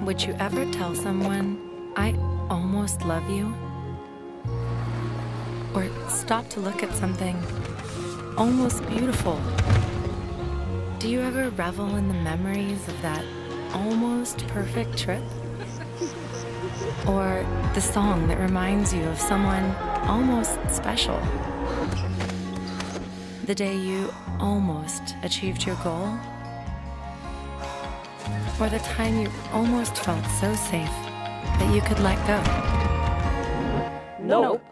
Would you ever tell someone, "I almost love you"? Or stop to look at something almost beautiful? Do you ever revel in the memories of that almost perfect trip? Or the song that reminds you of someone almost special? The day you almost achieved your goal? Or the time you almost felt so safe that you could let go? Nope.